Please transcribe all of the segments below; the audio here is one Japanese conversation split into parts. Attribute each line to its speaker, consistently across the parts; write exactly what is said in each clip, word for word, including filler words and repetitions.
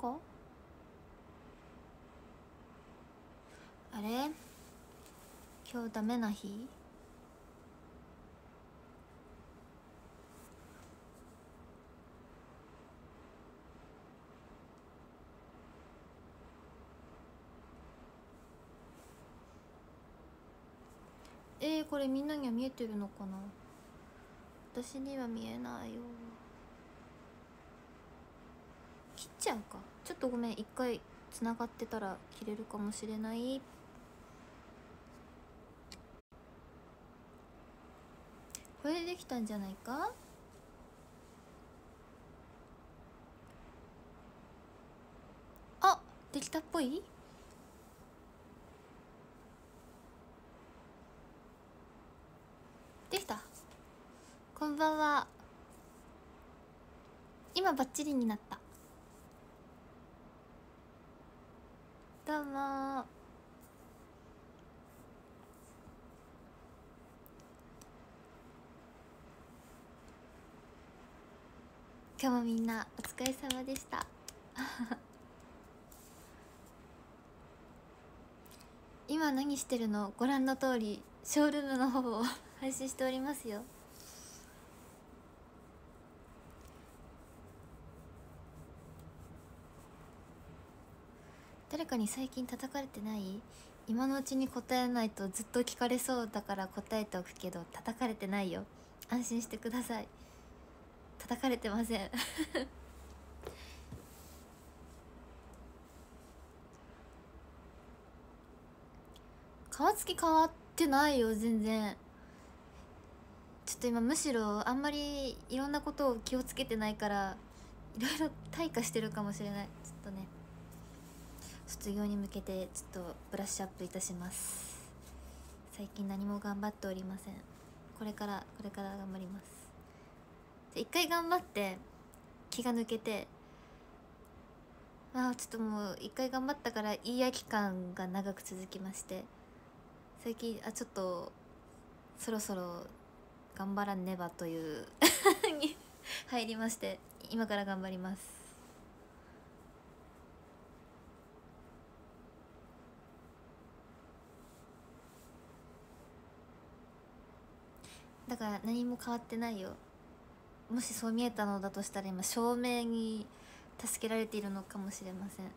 Speaker 1: か？あれ今日ダメな日？えー、これみんなには見えてるのかな？私には見えないよ。切っちゃうか。ちょっとごめん、一回つながってたら切れるかもしれない。これでできたんじゃないか？あ、できたっぽい？できた。こんばんは。今バッチリになった。どうもー。今日もみんなお疲れ様でした今何してるの？ご覧の通りショールームの方を配信しておりますよ。誰かに最近叩かれてない？今のうちに答えないとずっと聞かれそうだから答えておくけど、叩かれてないよ。安心してください。叩かれてません顔つき変わってないよ全然。ちょっと今むしろあんまりいろんなことを気をつけてないからいろいろ退化してるかもしれない。ちょっとね、卒業に向けてちょっとブラッシュアップいたします。最近何も頑張っておりません。これからこれから頑張ります。一回頑張って気が抜けて、ああちょっともう一回頑張ったからいいや期間が長く続きまして、最近あちょっとそろそろ頑張らねばというに入りまして、今から頑張ります。だから何も変わってないよ。もしそう見えたのだとしたら今照明に助けられているのかもしれません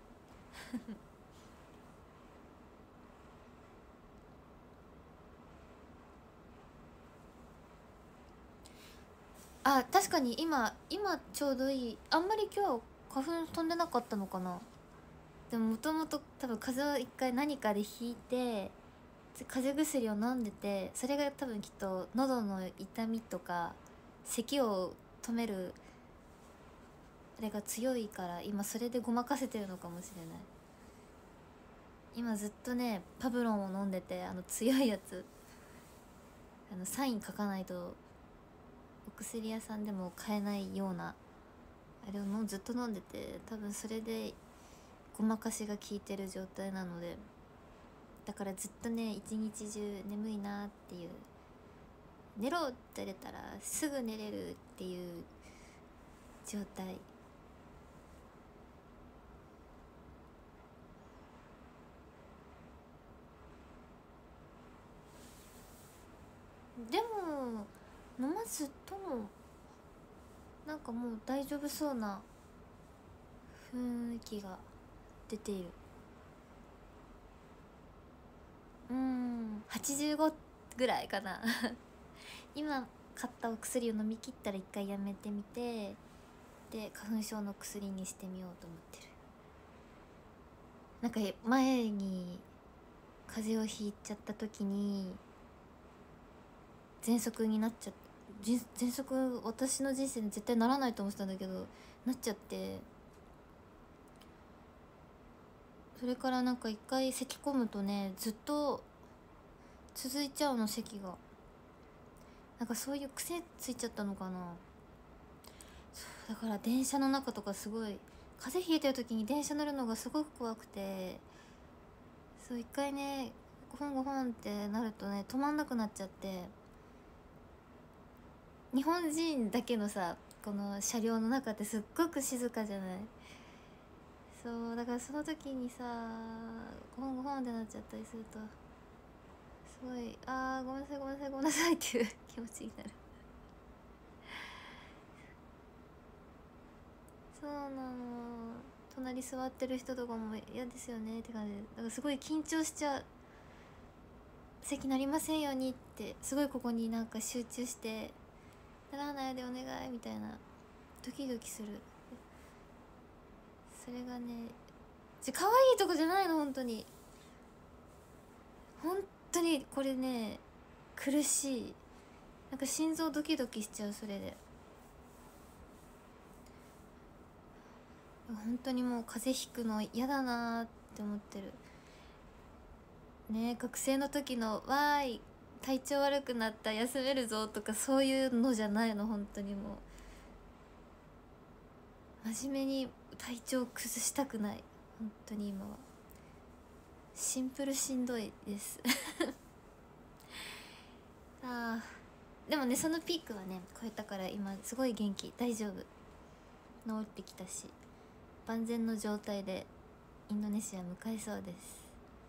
Speaker 1: あ、確かに今今ちょうどいい。あんまり今日花粉飛んでなかったのかな。でももともと多分風邪を一回何かでひいて風邪薬を飲んでて、それが多分きっと喉の痛みとか咳を止めるあれが強いから今それでごまかせてるのかもしれない。今ずっとねパブロンを飲んでて、あの強いやつ、あのサイン書かないとお薬屋さんでも買えないようなあれをもうずっと飲んでて、多分それでごまかしが効いてる状態なので、だからずっとね一日中眠いなっていう、寝ろって言われたらすぐ寝れるっていう状態。でも飲まずともなんかもう大丈夫そうな雰囲気が出ている。うーんはちじゅうごぐらいかな今買ったお薬を飲み切ったら一回やめてみて、で花粉症の薬にしてみようと思ってる。なんか前に風邪をひいちゃった時に喘息になっちゃって、喘息私の人生に絶対ならないと思ってたんだけどなっちゃって、それからなんか一回咳込むとねずっと続いちゃうの、咳が。なんかそういう癖ついちゃったのかな。そうだから電車の中とかすごい風邪ひいてる時に電車乗るのがすごく怖くて、そう一回ねゴホンゴホンってなるとね止まんなくなっちゃって、日本人だけのさこの車両の中ってすっごく静かじゃない。 そうだからその時にさゴンゴンってなっちゃったりするとすごいあーごめんなさいごめんなさいごめんなさいっていう気持ちになる。そうなの、隣座ってる人とかも嫌ですよねって感じで、だからすごい緊張しちゃう。席なりませんようにってすごいここになんか集中してならないでお願いみたいなドキドキする。それがねじゃ可愛いとこじゃないの本当に本当にこれね苦しい。なんか心臓ドキドキしちゃうそれで。本当にもう風邪ひくの嫌だなって思ってるね。学生の時の「わーい体調悪くなった休めるぞ」とかそういうのじゃないの。本当にもう真面目に体調崩したくない。本当に今はシンプルしんどいですあーでもねそのピークはね超えたから今すごい元気大丈夫治ってきたし万全の状態でインドネシア迎えそうです。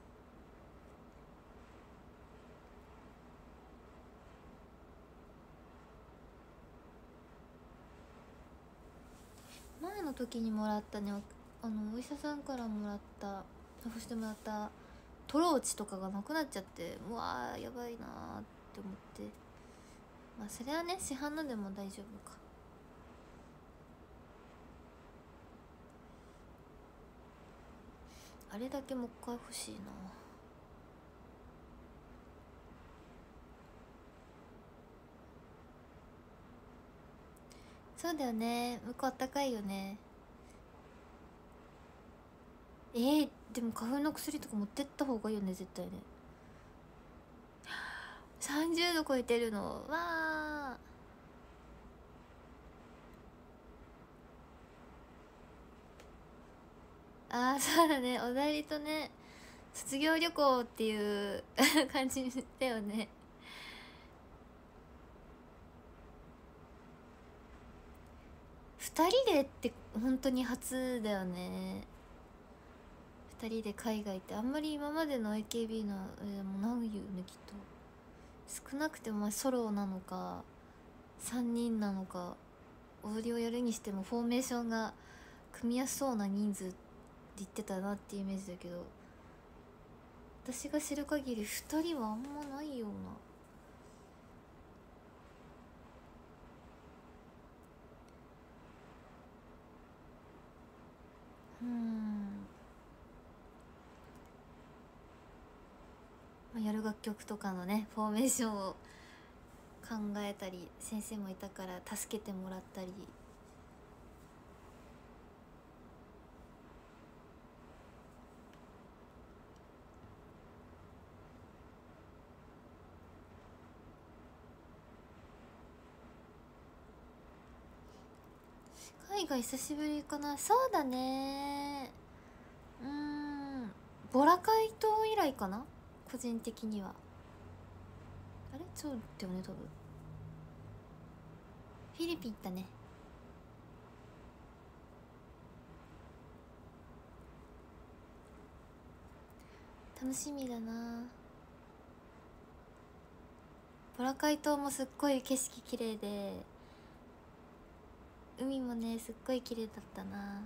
Speaker 1: 前の時にもらったねあのお医者さんからもらったそしてもらったトローチとかがなくなっちゃってうわーやばいなーって思って、まあそれはね市販のでも大丈夫か。あれだけもう一回欲しいな。そうだよね向こうあったかいよね。えー、でも花粉の薬とか持ってった方がいいよね絶対ね。さんじゅうど超えてるのわーあーそうだねおだいりとね卒業旅行っていう感じだよね。ふたりでって本当に初だよね。ふたりで海外ってあんまり今までの エーケービー のあれでもないよねきっと。少なくてもまあソロなのかさんにんなのかオーディオやるにしてもフォーメーションが組みやすそうな人数って言ってたなっていうイメージだけど私が知る限りふたりはあんまないような。うーん、まあ、やる楽曲とかのねフォーメーションを考えたり先生もいたから助けてもらったり。海外久しぶりかな。そうだねうーんボラカイ島以来かな個人的には。あれそうだよね多分。フィリピン行ったね。楽しみだな。ボラカイ島もすっごい景色綺麗で海もねすっごい綺麗だったな。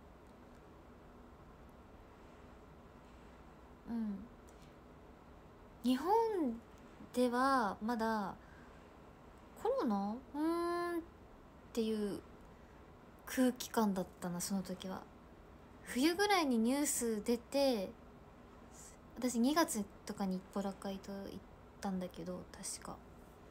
Speaker 1: うん日本ではまだコロナうーんっていう空気感だったなその時は。冬ぐらいにニュース出て私にがつとかにボラカイ島行ったんだけど確か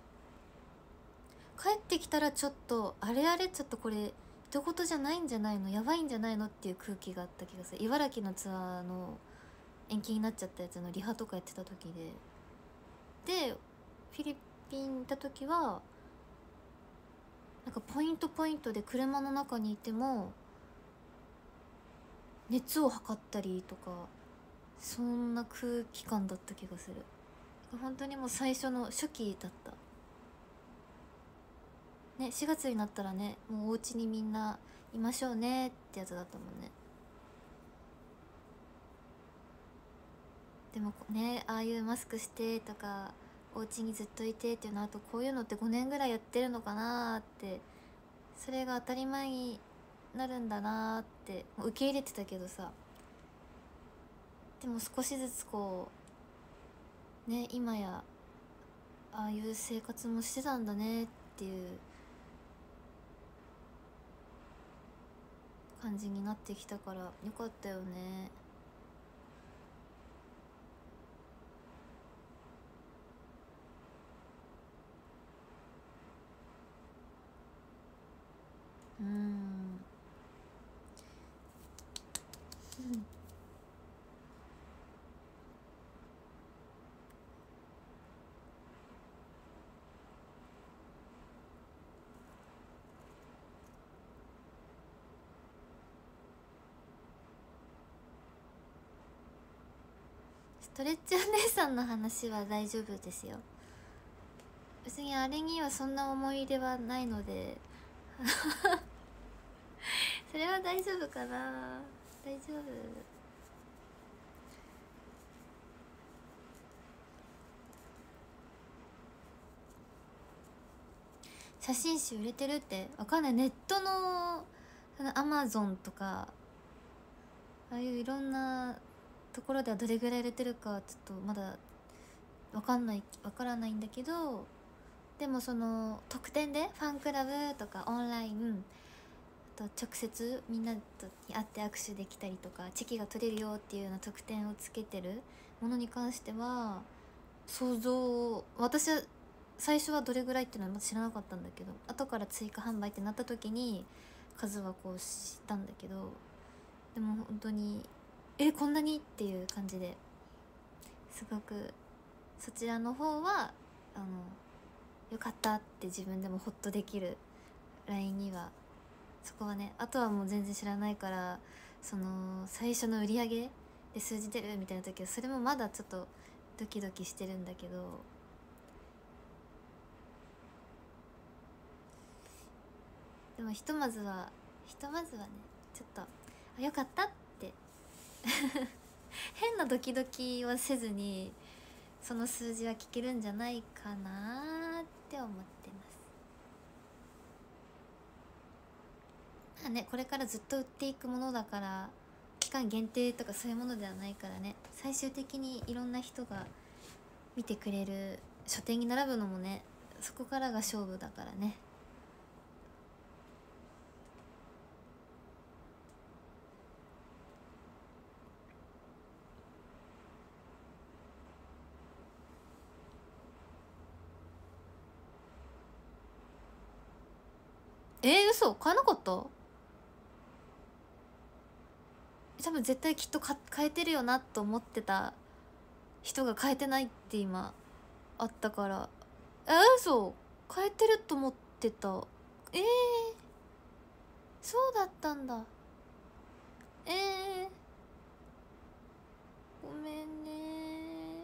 Speaker 1: 帰ってきたらちょっとあれあれちょっとこれ一言じゃないんじゃないのやばいんじゃないのっていう空気があった気がする。茨城のツアーの延期になっちゃったやつのリハとかやってた時ででフィリピン行った時はなんかポイントポイントで車の中にいても熱を測ったりとかそんな空気感だった気がする。本当にもう最初の初期だったね。しがつになったらねもうお家にみんないましょうねってやつだったもんね。 でもね、ああいうマスクしてとかお家にずっといてっていうのあとこういうのってごねんぐらいやってるのかなーって、それが当たり前になるんだなーって受け入れてたけどさ、でも少しずつこうね、今やああいう生活もしてたんだねっていう感じになってきたからよかったよね。うーんストレッチお姉さんの話は大丈夫ですよ。別にあれにはそんな思い入れはないのでそれは大丈夫かな。大丈夫。写真集売れてるってわかんない。ネットのそのアマゾンとかああいういろんなところではどれぐらい売れてるかちょっとまだわかんないわからないんだけど、でもその特典でファンクラブとかオンラインと直接みんなと会って握手できたりとかチェキが取れるよっていうような特典をつけてるものに関しては想像、私は最初はどれぐらいっていうのはまだ知らなかったんだけど、後から追加販売ってなった時に数はこう知ったんだけど、でも本当にえこんなにっていう感じですごくそちらの方はあのよかったって自分でもホッとできるラインには、そこはね、あとはもう全然知らないから、その最初の売り上げで数字出るみたいな時はそれもまだちょっとドキドキしてるんだけど、でもひとまずはひとまずはねちょっとあよかったって変なドキドキはせずにその数字は聞けるんじゃないかなって思ってます。まあね、これからずっと売っていくものだから期間限定とかそういうものではないからね、最終的にいろんな人が見てくれる書店に並ぶのもね、そこからが勝負だからね。えー、嘘買えなかった？多分絶対きっと買買えてるよなと思ってた人が買えてないって今あったから、えー、嘘買えてると思ってた。えー、そうだったんだ。えー、ごめんね。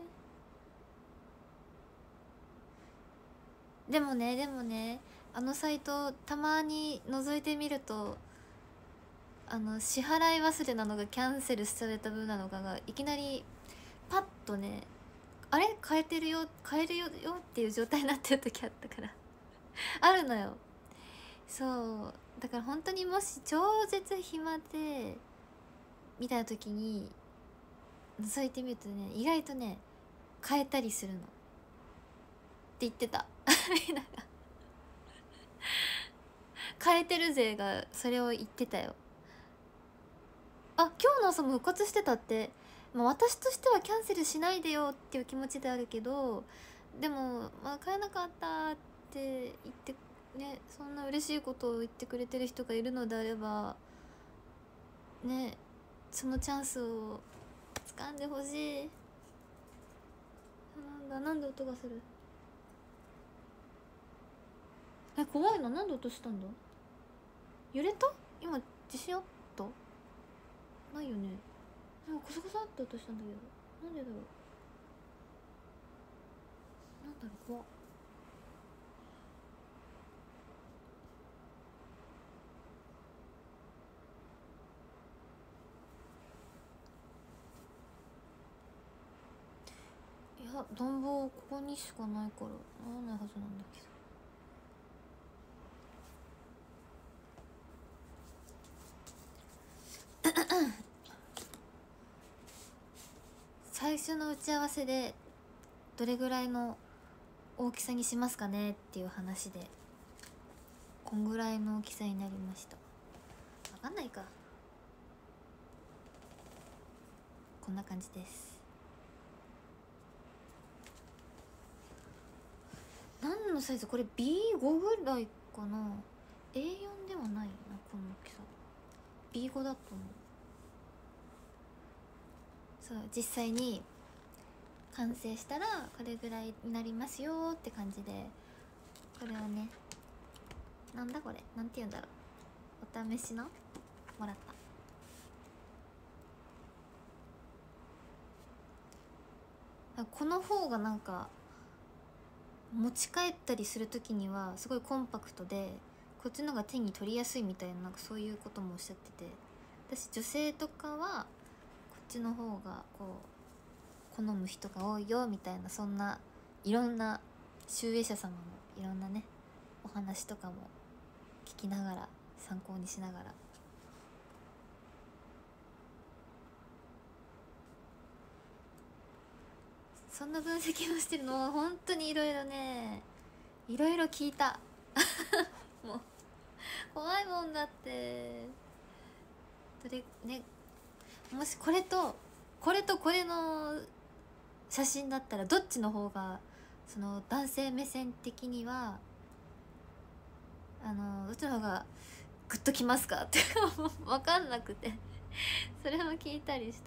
Speaker 1: でもねでもねあのサイトたまに覗いてみると、あの支払い忘れなのかキャンセルされた分なのかがいきなりパッとね、あれ変えてるよ変えるよよっていう状態になってる時あったからあるのよ。そうだから本当にもし超絶暇でみたいな時に覗いてみるとね、意外とね変えたりするのって言ってたみんなが変えてる勢がそれを言ってたよ。あ、今日の朝も復活してたって。まあ、私としてはキャンセルしないでよっていう気持ちであるけど、でも、まあ、買えなかったって言ってね、そんな嬉しいことを言ってくれてる人がいるのであればね、そのチャンスを掴んでほしい。なんだ、なんで音がする？え、怖いな。なんで音したんだ？揺れた？今地震あった？ないよね。なんかコソコソって音したんだけど、なんでだろう。なんだろう、怖っ。 や暖房ここにしかないからならないはずなんだけど。最初の打ち合わせでどれぐらいの大きさにしますかねっていう話でこんぐらいの大きさになりました。わかんないか。こんな感じです。何のサイズ？これ ビーご ぐらいかな。 エーよん ではないな、この大きさ。 ビーご だと思う。そう、実際に完成したらこれぐらいになりますよって感じで、これをね、なんだこれ、なんて言うんだろう、お試しのもらった。この方がなんか持ち帰ったりする時にはすごいコンパクトで、こっちの方が手に取りやすいみたいな、なんかそういうこともおっしゃってて、私女性とかはこっちの方がこう好む人が多いよみたいな、そんないろんな集英社様のいろんなねお話とかも聞きながら、参考にしながら、そんな分析をしてるのは本当にいろいろね、いろいろ聞いた。もう怖いもんだって。どれね、もしこれとこれとこれの写真だったらどっちの方がその男性目線的にはあのどっちの方がグッときますかって分かんなくてそれも聞いたりした。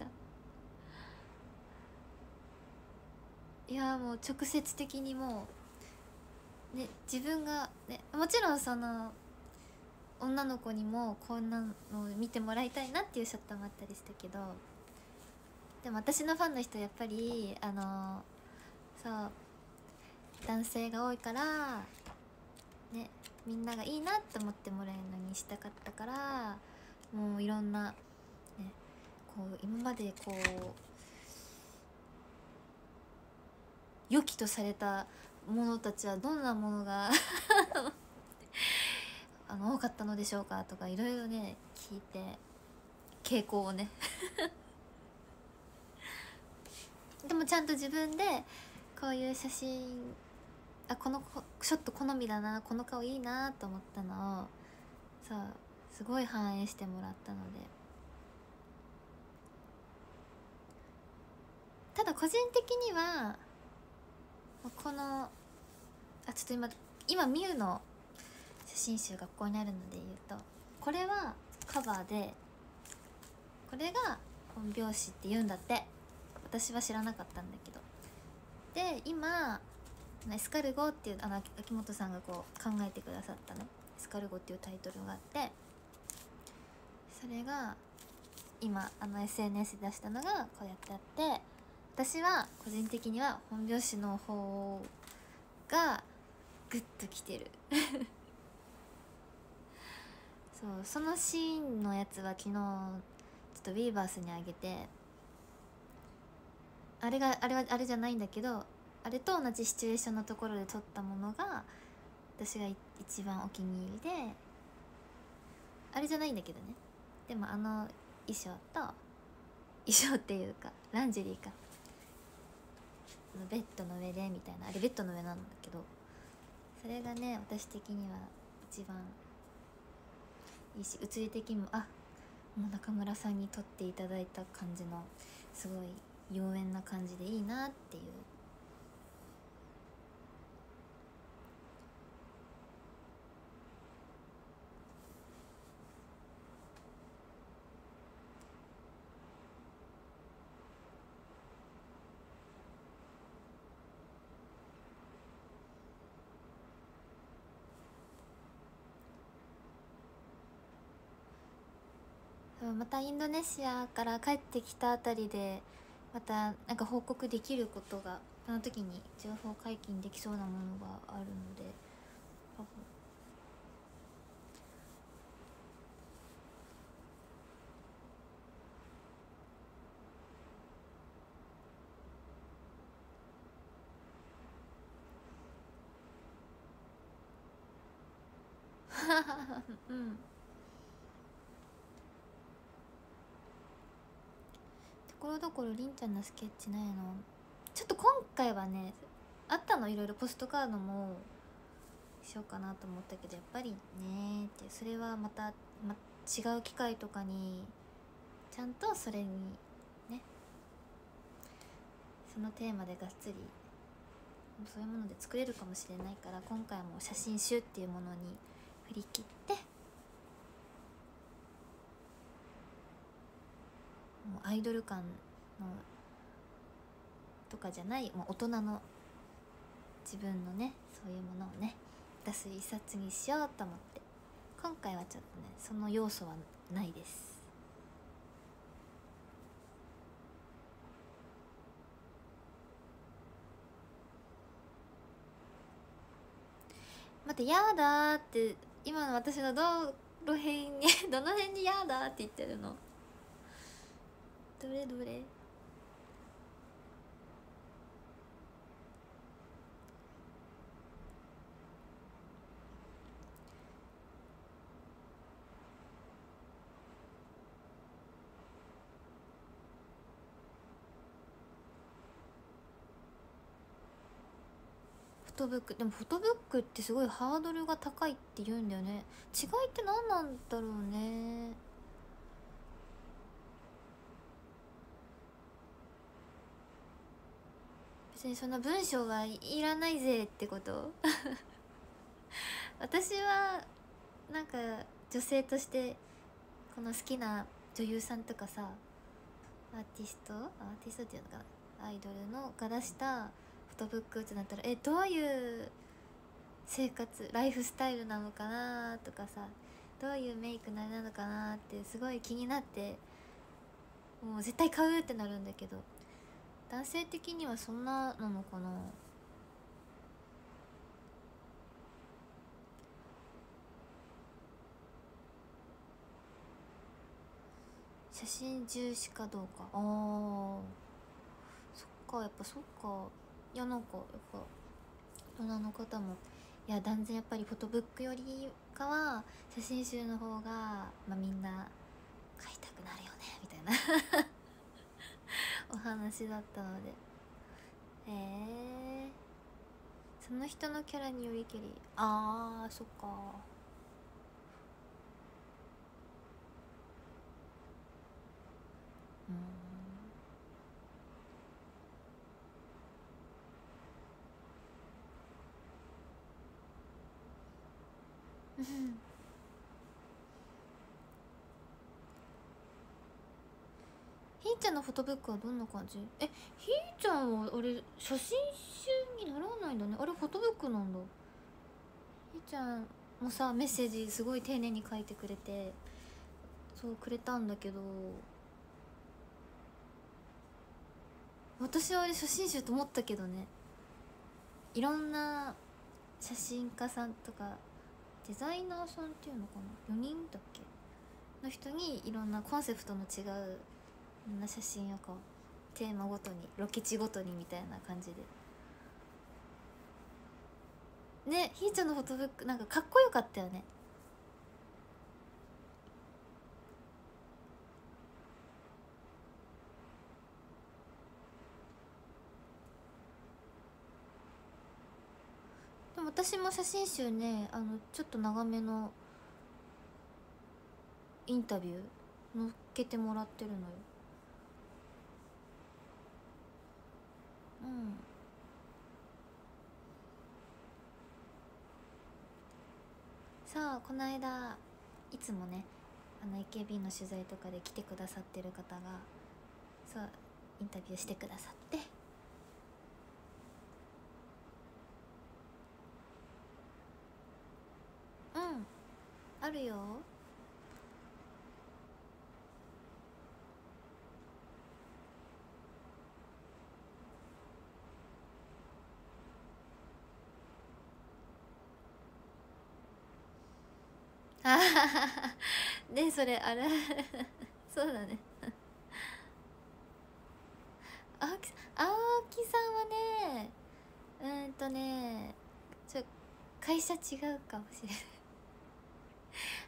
Speaker 1: いやもう直接的にもうね、自分がね、もちろんその女の子にもこんなのを見てもらいたいなっていうショットもあったりしたけど、でも私のファンの人やっぱりあのそう男性が多いからね、みんながいいなって思ってもらえるのにしたかったから、もういろんな、ね、こう今までこう良きとされたものたちはどんなものがあの多かったのでしょうかとかいろいろね聞いて、傾向をねでもちゃんと自分でこういう写真、あこのショット好みだな、この顔いいなと思ったのをさあすごい反映してもらったので、ただ個人的にはこのあちょっと今今ミュウの写真集学校にあるので言うと、これはカバーでこれが本拍子って言うんだって。私は知らなかったんだけど、で今エスカルゴっていうあの秋元さんがこう考えてくださったね、エスカルゴっていうタイトルがあって、それが今あの エスエヌエス で出したのがこうやってあって、私は個人的には本拍子の方がグッときてるそうそのシーンのやつは昨日ちょっとウィーバースにあげて、あれがあれはあれじゃないんだけど、あれと同じシチュエーションのところで撮ったものが私が一番お気に入りで、あれじゃないんだけどね、でもあの衣装と衣装っていうかランジェリーか、ベッドの上でみたいな、あれベッドの上なんだけど、それがね私的には一番いいし、写り的にもあもう中村さんに撮っていただいた感じのすごい妖艶な感じでいいなっていう。またインドネシアから帰ってきたあたりでまたなんか報告できることが、その時に情報解禁できそうなものがあるので、 うんところどころりんちゃんのスケッチないの。ちょっと今回はねあったの、いろいろポストカードもしようかなと思ったけど、やっぱりねってそれはまた、ま、違う機会とかにちゃんとそれにねそのテーマでがっつりそういうもので作れるかもしれないから、今回も写真集っていうものに振り切ってもうアイドル感のとかじゃない、もう大人の自分のねそういうものをね出す一冊にしようと思って、今回はちょっとねその要素はないです。待って、やだーって今の私のどの辺にどの辺にやだーって言ってるの？どれどれ？フォトブック、でもフォトブックってすごいハードルが高いって言うんだよね。違いって何なんだろうね。別にそんな文章はいらないぜってこと私はなんか女性としてこの好きな女優さんとかさ、アーティストアーティストっていうのかな、アイドルのが出したフォトブックってなったら、えどういう生活ライフスタイルなのかなとかさ、どういうメイクなのかなってすごい気になって、もう絶対買うってなるんだけど、男性的にはそんななのかな。写真重視かどうか、あーそっか、やっぱそっか。いやなんかやっぱ大人の方もいや断然やっぱりフォトブックよりかは写真集の方が、まあ、みんな買いたくなるよねみたいなお話だったので、えー、その人のキャラによりけり、あーそっか。うーんひーちゃんのフォトブックはどんな感じ？え、ひーちゃんはあれ写真集にならないんだね。あれフォトブックなんだ。ひーちゃんもさメッセージすごい丁寧に書いてくれて、そうくれたんだけど、私はあれ写真集と思ったけどね。いろんな写真家さんとかデザイナーさんっていうのかな、よにんだっけの人にいろんなコンセプトの違ういろんな写真をこうテーマごとにロケ地ごとにみたいな感じでね、ひーちゃんのフォトブックなんかかっこよかったよね。でも私も写真集ね、あのちょっと長めのインタビュー載っけてもらってるのよ。うん。さあこの間いつもねあの エーケービー の取材とかで来てくださってる方がそうインタビューしてくださって、うんあるよ。あはははね、それあれそうだね青木青木さんはね、うーんとねちょ会社違うかもしれない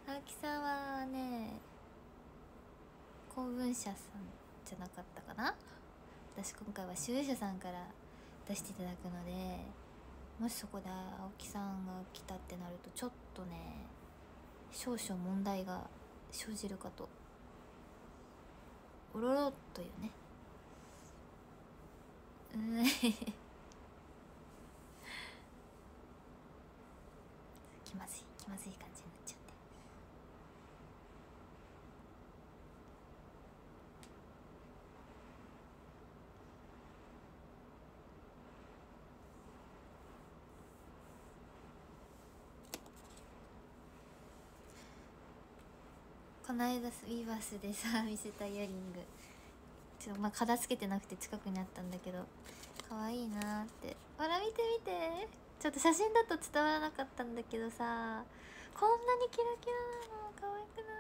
Speaker 1: 青木さんはね公文社さんじゃなかったかな。私今回は集英社さんから出していただくので、もしそこで青木さんが来たってなるとちょっとね少々問題が生じるかと。おろろというね、うん気まずい気まずい感じになっちゃって。この間ウィーバースでさ見せたイヤリング、ちょっとまあ片付けてなくて近くにあったんだけど可愛いなーって。ほら見て見て、ちょっと写真だと伝わらなかったんだけどさ、こんなにキラキラなの可愛くない？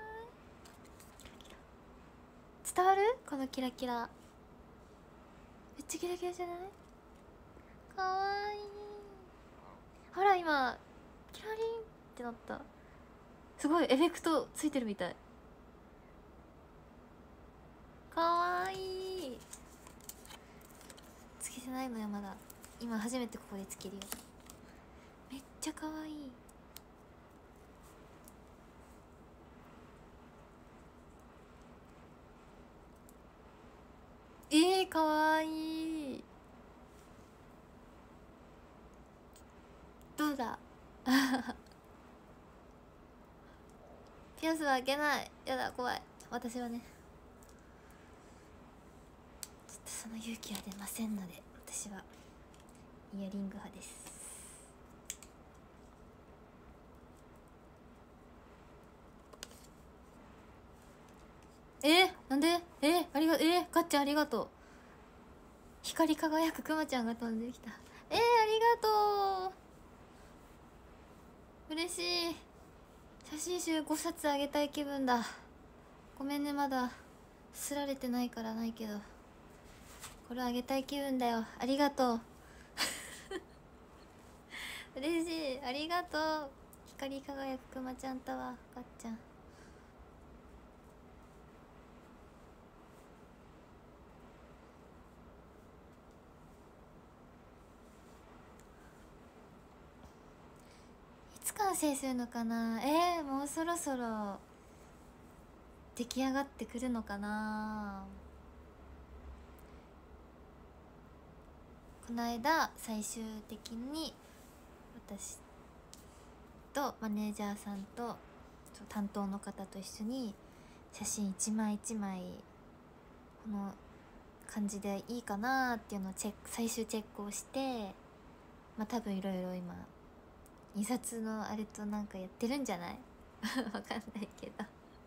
Speaker 1: 伝わる？このキラキラめっちゃキラキラじゃない？かわいい。ほら今キラリンってなった。すごいエフェクトついてるみたい。かわいい。つけてないのよまだ。今初めてここでつけるよ。めっちゃかわいい。えー、かわいい。どうだピアスは開けない。やだ怖い。私はねちょっとその勇気は出ませんので、私はイヤリング派です。えー、なんで？えー、ありがえー、ガッチャありがとう。光り輝くクマちゃんが飛んできた。えー、ありがとう。嬉しい。写真集ごさつあげたい気分だ。ごめんねまだすられてないからないけど、これあげたい気分だよ。ありがとう嬉しい。ありがとう。光り輝くクマちゃんとはガッちゃん。いつ完成するのかな。えー、もうそろそろ出来上がってくるのかな。この間最終的に私とマネージャーさんと担当の方と一緒に写真一枚一枚この感じでいいかなっていうのをチェック最終チェックをして、まあ多分いろいろ今印刷のあれとなんかやってるんじゃないわかんないけど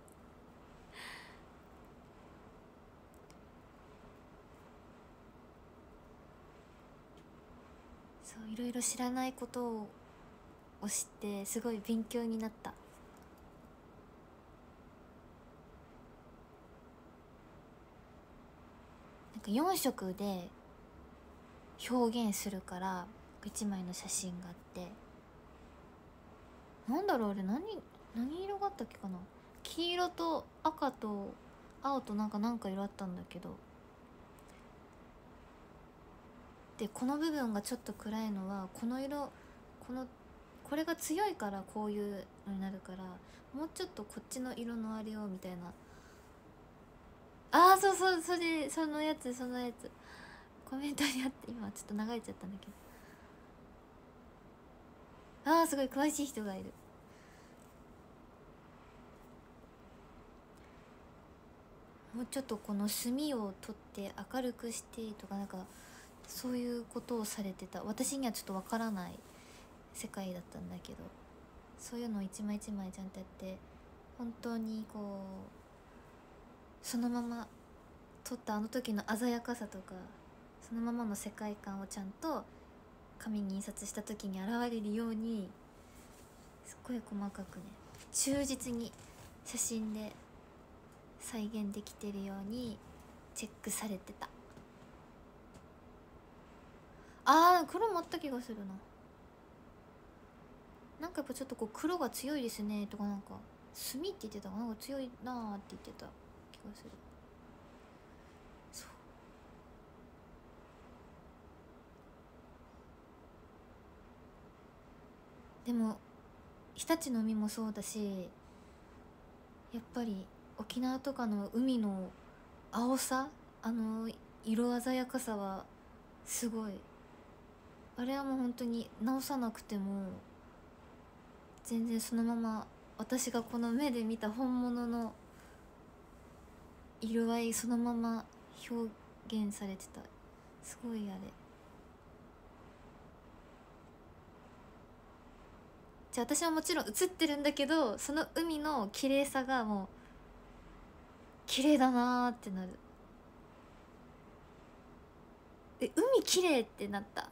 Speaker 1: そういろいろ知らないことを知ってすごい勉強になった。なんかよん色で表現するからいちまいの写真があって、なんだろうあれ何何色があったっけかな。黄色と赤と青となんかなんか色あったんだけど、でこの部分がちょっと暗いのはこの色このこれが強いからこういうのになるから、もうちょっとこっちの色のあれをみたいな。ああそうそう、それそのやつそのやつコメントにあって、今ちょっと流れちゃったんだけど、ああすごい詳しい人がいる。もうちょっとこの墨を取って明るくしてとかなんかそういうことをされてた。私にはちょっとわからない世界だったんだけど、そういうのを一枚一枚ちゃんとやって本当にこうそのまま撮ったあの時の鮮やかさとかそのままの世界観をちゃんと紙に印刷した時に現れるようにすっごい細かくね忠実に写真で再現できてるようにチェックされてた。あー黒持った気がするな。なんかやっぱちょっとこう黒が強いですねとかなんか炭って言ってたかな、なんか強いなーって言ってた気がする。そうでも日立の海もそうだし、やっぱり沖縄とかの海の青さ、あの色鮮やかさはすごい。あれはもう本当に直さなくても全然そのまま私がこの目で見た本物の色合いそのまま表現されてた。すごいあれ。じゃあ私はもちろん映ってるんだけど、その海の綺麗さがもう綺麗だなーってなる。え、海綺麗ってなった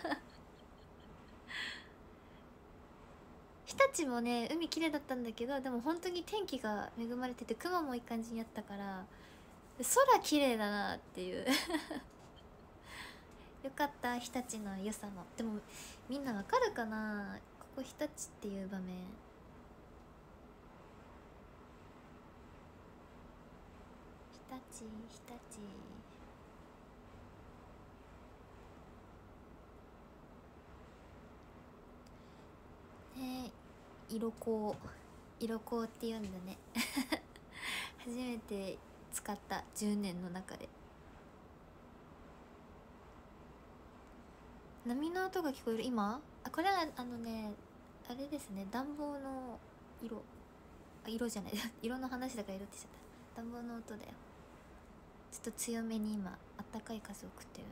Speaker 1: 日立もね海綺麗だったんだけど、でも本当に天気が恵まれてて雲もいい感じにあったから空綺麗だなっていうよかった、日立の良さも。でもみんなわかるかな、ここ日立っていう場面。日立日立ねえ、色香色香って言うんだね初めて使ったじゅうねんの中で。波の音が聞こえる今。あ、これはあのねあれですね、暖房の色。あ、色じゃない色の話だから色って言っちゃった。暖房の音だよ。ちょっと強めに今あったかい風を送ってるの。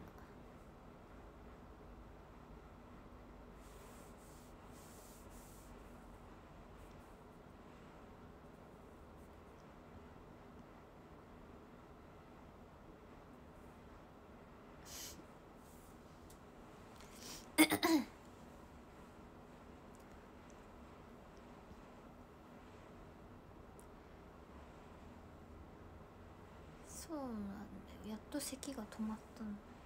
Speaker 1: そうなんだよ、やっと咳が止まったの。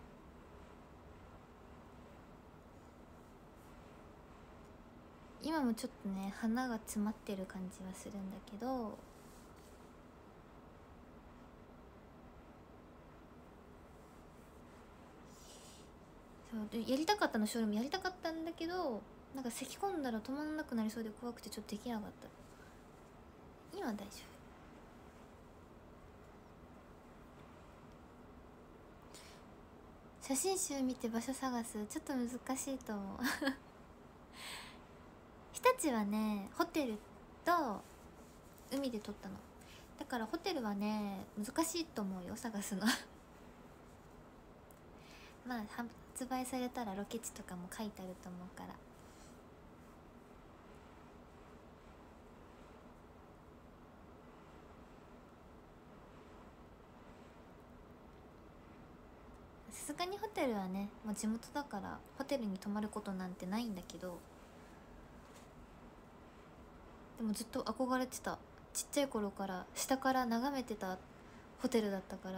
Speaker 1: 今もちょっとね鼻が詰まってる感じはするんだけど、そうでやりたかったの、ショールームやりたかったんだけど、なんか咳込んだら止まんなくなりそうで怖くてちょっとできなかった。今は大丈夫。写真集見て場所探すちょっと難しいと思う日立はねホテルと海で撮ったのだから、ホテルはね難しいと思うよ探すのまあ発売されたらロケ地とかも書いてあると思うから。さすがにホテルはねもう地元だからホテルに泊まることなんてないんだけど、でもずっと憧れてた。ちっちゃい頃から下から眺めてたホテルだったから、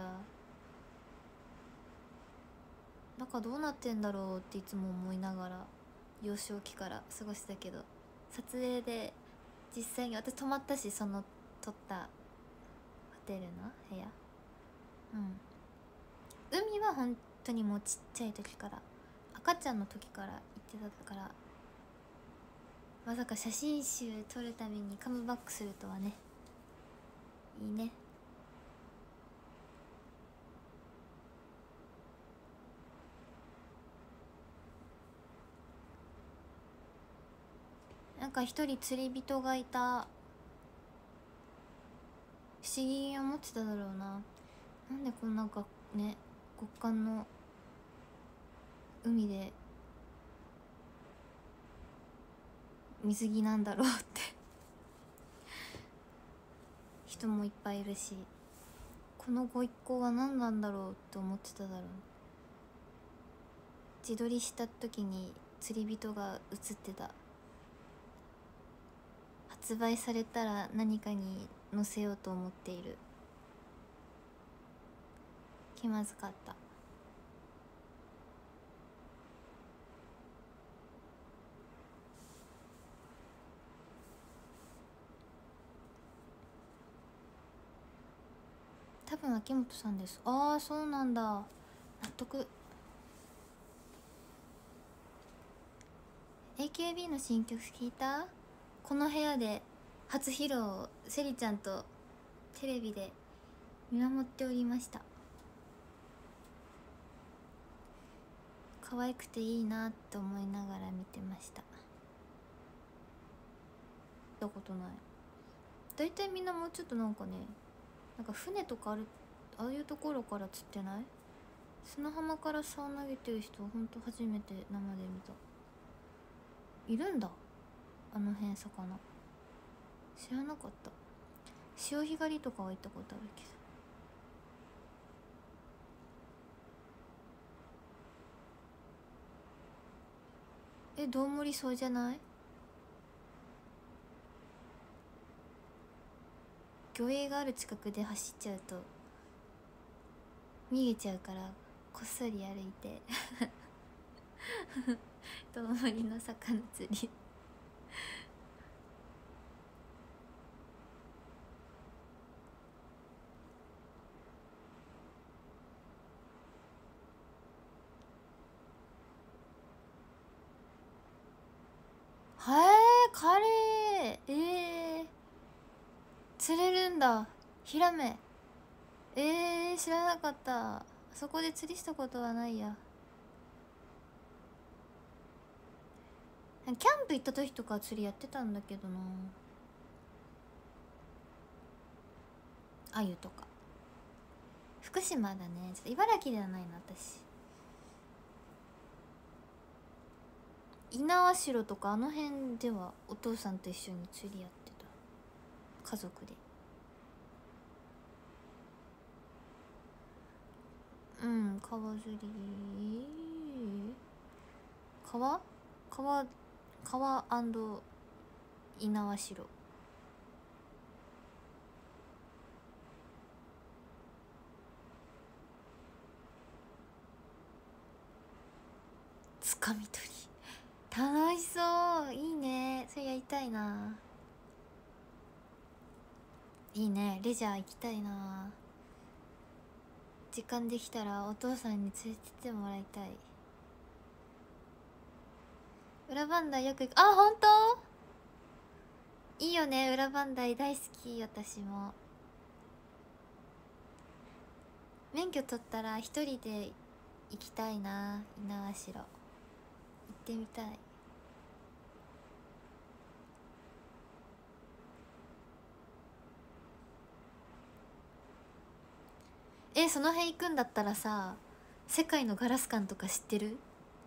Speaker 1: 中どうなってんだろうっていつも思いながら幼少期から過ごしてたけど、撮影で実際に私泊まったし、その撮ったホテルの部屋。うん海は本当にもうちっちゃい時から、赤ちゃんの時から行ってたから、まさか写真集撮るためにカムバックするとはね。いいね。なんか一人釣り人がいた。不思議に思ってただろうな。なんでこんなんかね極寒の海で水着なんだろうって人もいっぱいいるし、このご一行は何なんだろうって思ってただろう。自撮りした時に釣り人が写ってた。発売されたら何かに載せようと思っている。気まずかった。 分秋元さんです。ああそうなんだ、納得。 エーケービー の新曲聞いた？この部屋で初披露をセリちゃんとテレビで見守っておりました。可愛くていいなって思いながら見てました。見たことない。だいたいみんなもうちょっとなんかね、なんか船とかある、ああいうところから釣ってない？砂浜から竿投げてる人ほんと初めて生で見た。いるんだあの辺魚、知らなかった。潮干狩りとかは行ったことあるけど。え、どうもりそうじゃない？魚影がある近くで走っちゃうと逃げちゃうから、こっそり歩いてどうもりの魚釣りはえ、カレー、えー、釣れるんだ、ヒラメ。えー、知らなかった。そこで釣りしたことはないや。キャンプ行った時とか釣りやってたんだけどな。アユとか。福島だね。ちょっと茨城ではないな私。猪苗代とかあの辺ではお父さんと一緒に釣りやってた、家族で。うん、川釣り、川川川猪苗代。つかみ取り楽しそう。いいね、それやりたいな。いいね、レジャー行きたいな。時間できたらお父さんに連れてってもらいたい。裏磐梯よく行く。あ、本当？いいよね、裏磐梯大好き。私も免許取ったら一人で行きたいな。猪苗代行ってみたい。え、その辺行くんだったらさ、世界のガラス館とか知ってる？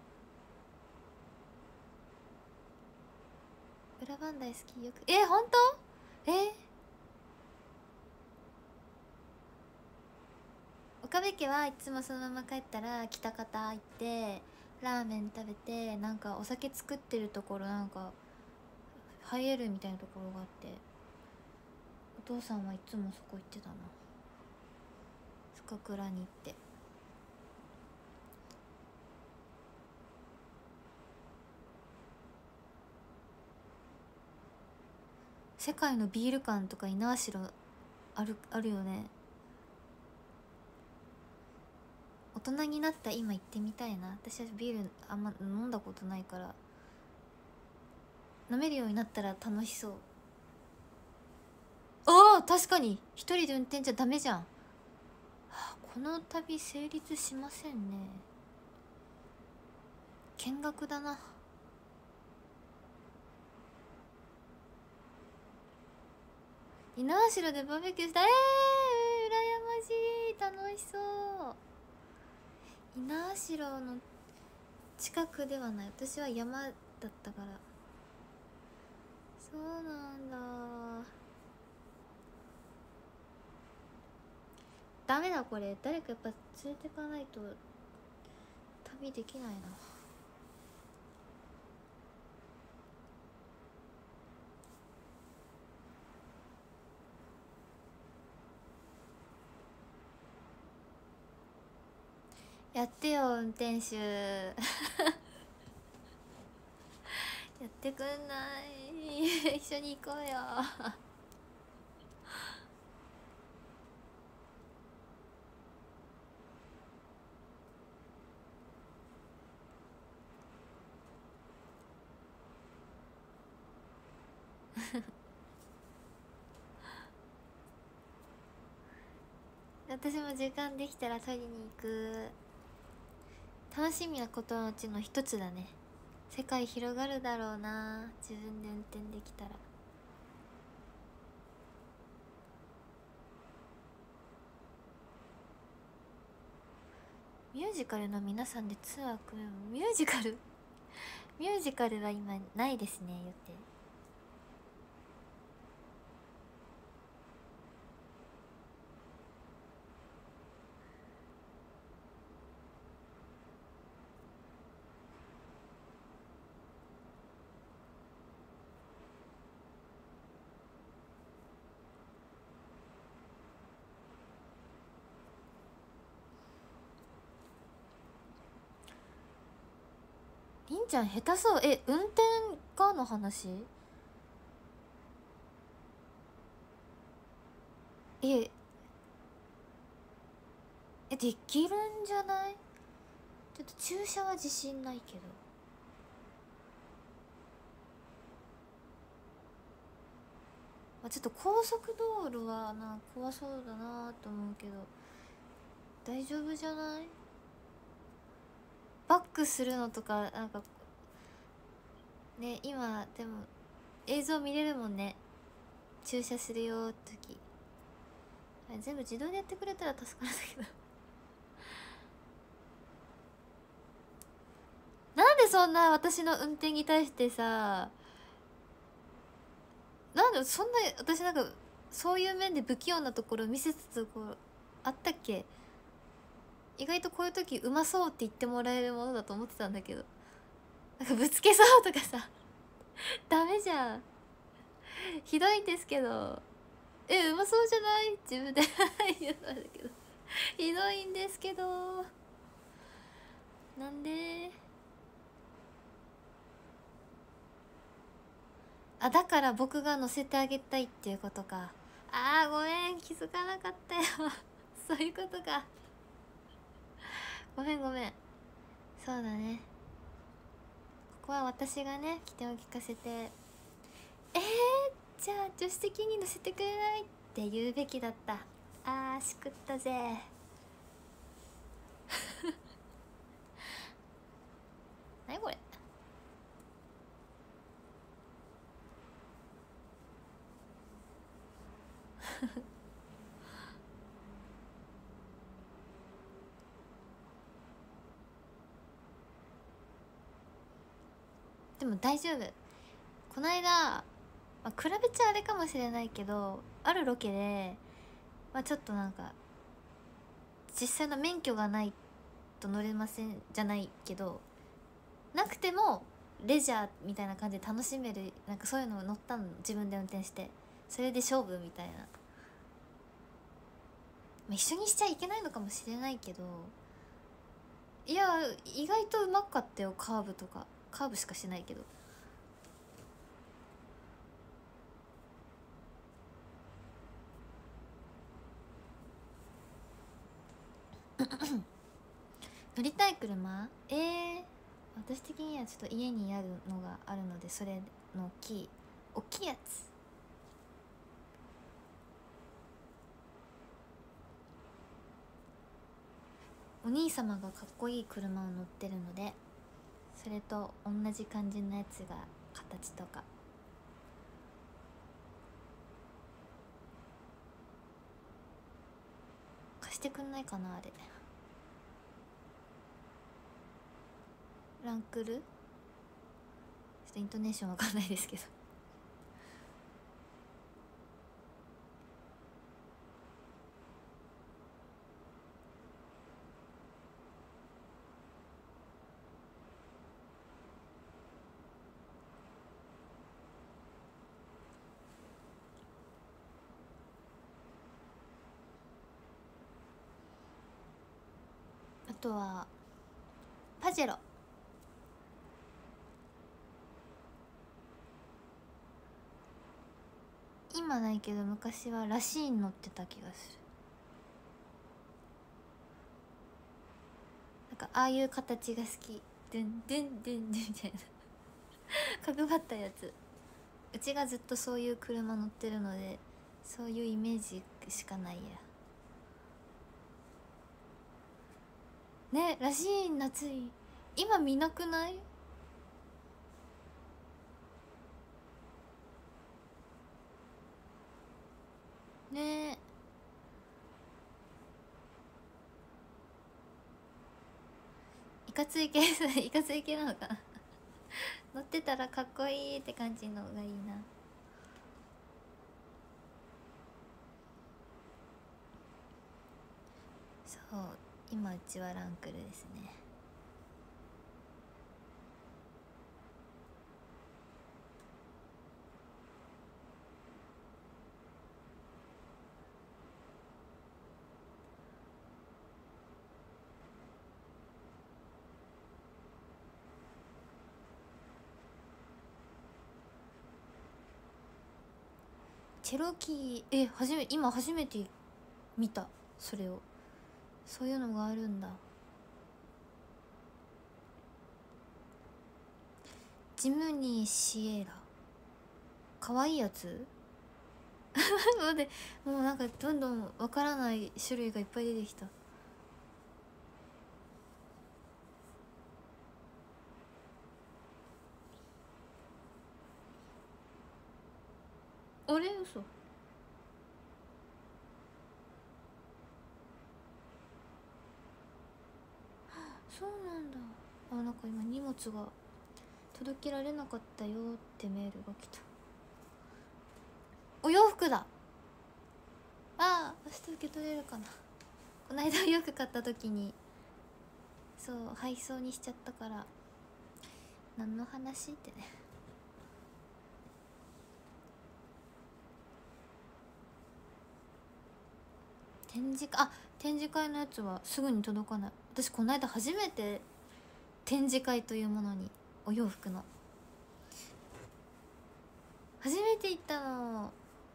Speaker 1: 裏磐梯好き。よく、え、本当？え、岡部家はいつもそのまま帰ったら喜多方行ってラーメン食べて、なんかお酒作ってるところ、なんか入れるみたいなところがあって、お父さんはいつもそこ行ってたな。深倉に行って。世界のビール館とか猪苗代ある、あるよね。大人になった今行ってみたいな。私はビールあんま飲んだことないから、飲めるようになったら楽しそう。ああ、確かに一人で運転じゃダメじゃん、はあ、この旅成立しませんね。見学だな。猪苗代でバーベキューした。えー、羨ましい、楽しそう。猪苗代の近くではない、私は山だったから。そうなんだ。ダメだこれ、誰かやっぱ連れてかないと旅できないな。やってよ運転手やってくんない？一緒に行こうよ私も時間できたら取りに行く。楽しみなことのうちの一つだね。世界広がるだろうな、自分で運転できたら。ミュージカルの皆さんでツアー組む。ミュージカルミュージカルは今ないですね、予定。りんちゃん下手そう。え、運転がの話？ええ、できるんじゃない？ちょっと駐車は自信ないけど。まあ、ちょっと高速道路はな怖そうだなと思うけど大丈夫じゃない？バックするのとかなんかね、今でも映像見れるもんね。駐車するよ時全部自動でやってくれたら助かるんだけどなんでそんな私の運転に対してさ、なんでそんな私なんかそういう面で不器用なところ見せつつこうあったっけ？意外とこういう時うまそうって言ってもらえるものだと思ってたんだけど、なんかぶつけそうとかさダメじゃん。ひどいんですけど。え、うまそうじゃない？自分で言うのだけどひどいんですけど。なんで？あ、だから僕が乗せてあげたいっていうことか。あーごめん、気づかなかったよそういうことか。ごめんごめん。そうだね、ここは私がね起点を聞かせて、えー、じゃあ助手席に乗せてくれないって言うべきだった。あーしくったぜ何これでも大丈夫。この間、まあ、比べちゃあれかもしれないけど、あるロケで、まあ、ちょっとなんか実際の免許がないと乗れませんじゃないけど、なくてもレジャーみたいな感じで楽しめる、なんかそういうのを乗ったの、自分で運転して。それで勝負みたいな、まあ、一緒にしちゃいけないのかもしれないけど、いや意外とうまかったよ。カーブとか、カーブしかしないけど乗りたい車、えー、私的にはちょっと家にあるのがあるので、それの大きい大きいやつ。お兄様がかっこいい車を乗ってるので、それと同じ感じのやつが形とか。貸してくんないかなあれ。ランクル、ちょっとイントネーションわかんないですけどあとはパジェロ。今ないけど昔はラシーン乗ってた気がする。なんかああいう形が好き。ドゥンドゥンドゥンドゥンみたいな角張ったやつ。 うちがずっとそういう車乗ってるのでそういうイメージしかないやね。らしい夏い今見なくない？ねえいかつい系いかつい系なのかな乗ってたらかっこいいって感じのがいいな。そう今うちはランクルですね。チェロキーえ初め今初めて見たそれを。そういうのがあるんだ。ジムニーシエラかわいいやつ待ってもうなんかどんどんわからない種類がいっぱい出てきた。あれ嘘そうなんだ。あなんか今荷物が届けられなかったよってメールが来た。お洋服だ。ああ明日受け取れるかな。この間お洋服買った時にそう配送にしちゃったから何の話ってね。展示会あ展示会のやつはすぐに届かない。私この間初めて展示会というものにお洋服の初めて行ったの。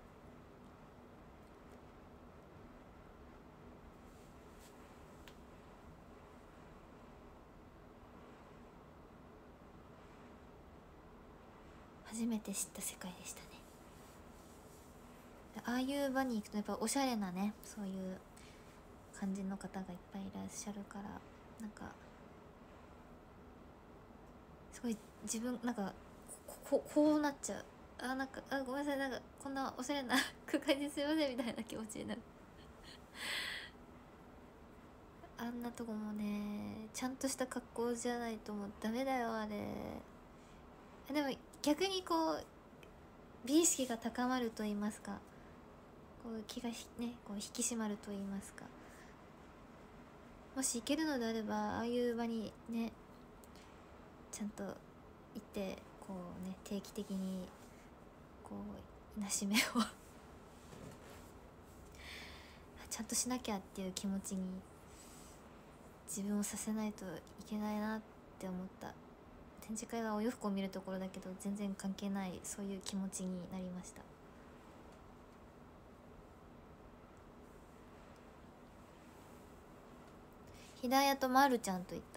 Speaker 1: 初めて知った世界でしたね。ああいう場に行くとやっぱおしゃれなねそういう感じの方がいっぱいいらっしゃるからなんかすごい自分なんかこここうなっちゃう。あなんかあごめんなさいなんかこんなおしゃれな空間にすいませんみたいな気持ちになるあんなとこもねちゃんとした格好じゃないともうダメだよあれ。でも逆にこう美意識が高まると言いますかこう気がひねこう引き締まると言いますかもし行けるのであればああいう場にねちゃんと行ってこうね定期的にこうなしめをちゃんとしなきゃっていう気持ちに自分をさせないといけないなって思った。展示会はお洋服を見るところだけど全然関係ないそういう気持ちになりました。ひだやとまるちゃんと行った。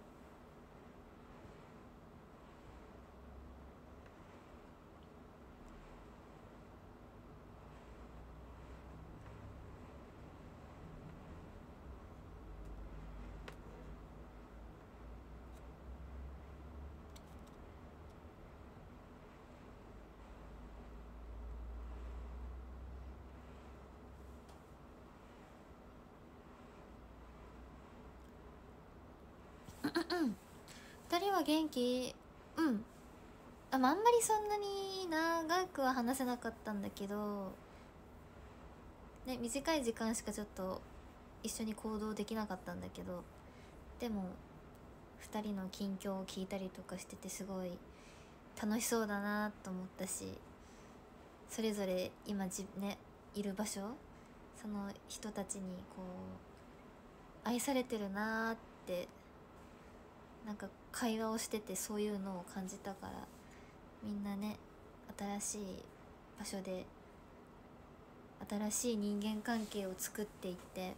Speaker 1: ふたりは元気？うんあ、まあ、あんまりそんなに長くは話せなかったんだけどね短い時間しかちょっと一緒に行動できなかったんだけどでもふたりの近況を聞いたりとかしててすごい楽しそうだなと思ったしそれぞれ今じ、ね、いる場所その人たちにこう愛されてるなってなんか会話をしててそういうのを感じたからみんなね新しい場所で新しい人間関係を作っていって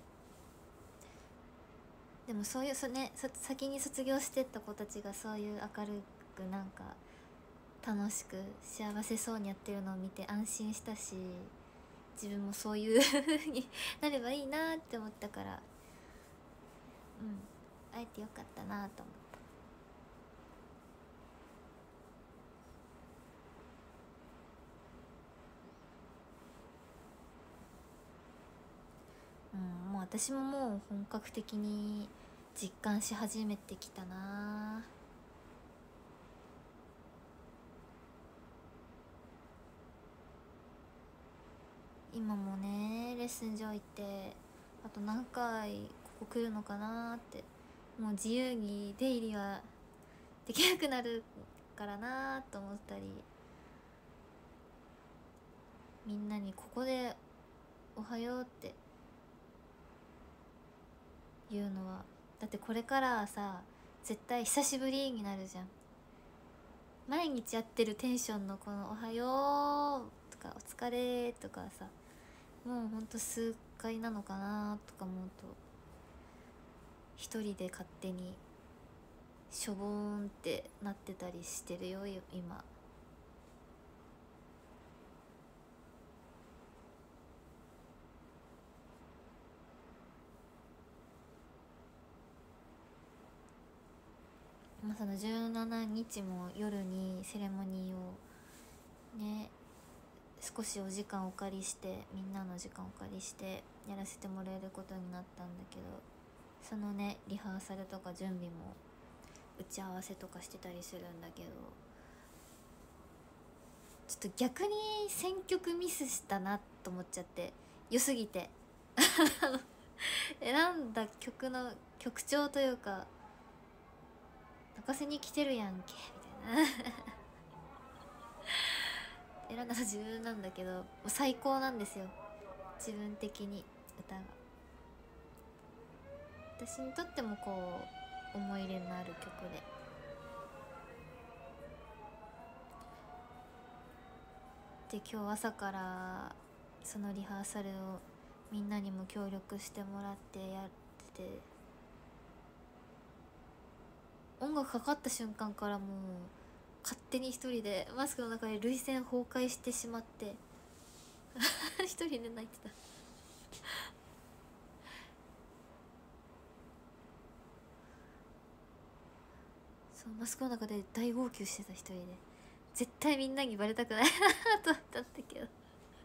Speaker 1: でもそういうそ、ね、先に卒業してった子たちがそういう明るくなんか楽しく幸せそうにやってるのを見て安心したし、自分もそういう風になればいいなって思ったから、うん会えてよかったなと思った。うん、もう私ももう本格的に実感し始めてきたな。今もねレッスン場行ってあと何回ここ来るのかなって、もう自由に出入りはできなくなるからなと思ったり、みんなにここでおはようって言うのは、だってこれからさ絶対久しぶりになるじゃん。毎日やってるテンションのこの「おはよう」とか「お疲れ」とかさ、もうほんと数回なのかなとか思うと、一人で勝手にしょぼーんってなってたりしてるよ今。まあそのじゅうしちにちも夜にセレモニーをね少しお時間お借りして、みんなの時間お借りしてやらせてもらえることになったんだけど、そのねリハーサルとか準備も打ち合わせとかしてたりするんだけど、ちょっと逆に選曲ミスしたなと思っちゃって、良すぎて選んだ曲の曲調というか泣かせに来てるやんけみたいな選んだの自分なんだけど、もう最高なんですよ自分的に歌が。私にとってもこう思い入れのある曲で、で今日朝からそのリハーサルをみんなにも協力してもらってやってて、音楽かかった瞬間からもう勝手に一人でマスクの中で涙腺崩壊してしまって一人で泣いてたそう、マスクの中で大号泣してた一人で。絶対みんなにバレたくないなと思ったんだけど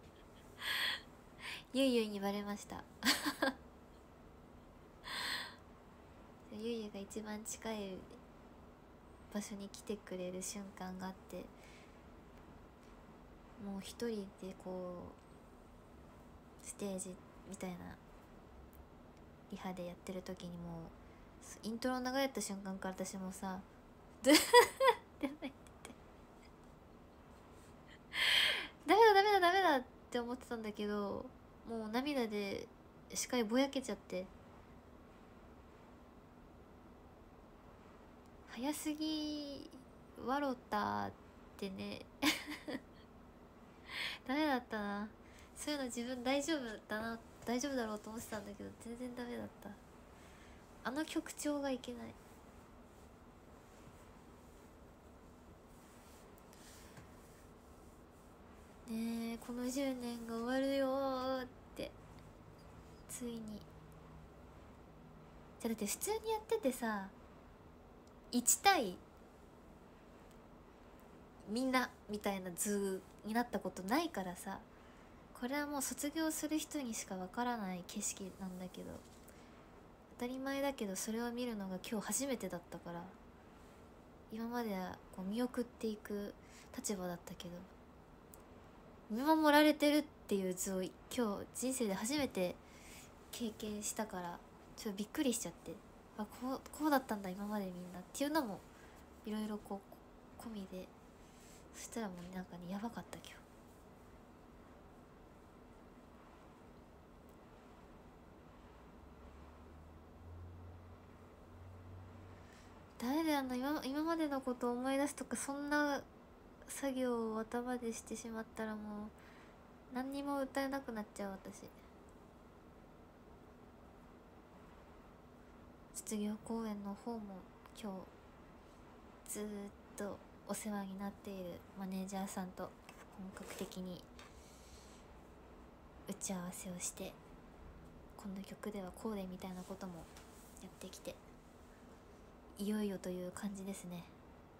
Speaker 1: ゆいゆいにバレましたゆいゆいが一番近い場所に来てくれる瞬間があって、もう一人でこうステージみたいなリハでやってる時にもうイントロ流れた瞬間から私もさドゥーって泣いててダメだダメだダメだって思ってたんだけど、もう涙で視界ぼやけちゃって、早すぎわろたってねダメだったな。そういうの自分大丈夫だな、大丈夫だろうと思ってたんだけど全然ダメだった。あの曲調がいけない。ねえ、このじゅうねんが終わるよーってついに。じゃだって普通にやっててさいち対みんなみたいな図になったことないからさ、これはもう卒業する人にしかわからない景色なんだけど、当たり前だけどそれを見るのが今日初めてだったから、今まではこう見送っていく立場だったけど、見守られてるっていう図を今日人生で初めて経験したから、ちょっとびっくりしちゃって、あこうこうだったんだ今までみんなっていうのもいろいろこう込みで、そしたらもうなんかねやばかった今日。誰であんな 今, 今までのことを思い出すとか、そんな作業を頭でしてしまったらもう何にも歌えなくなっちゃう私。卒業公演の方も今日ずーっとお世話になっているマネージャーさんと本格的に打ち合わせをして、この曲ではこうでみたいなこともやってきて、いよいよという感じですね。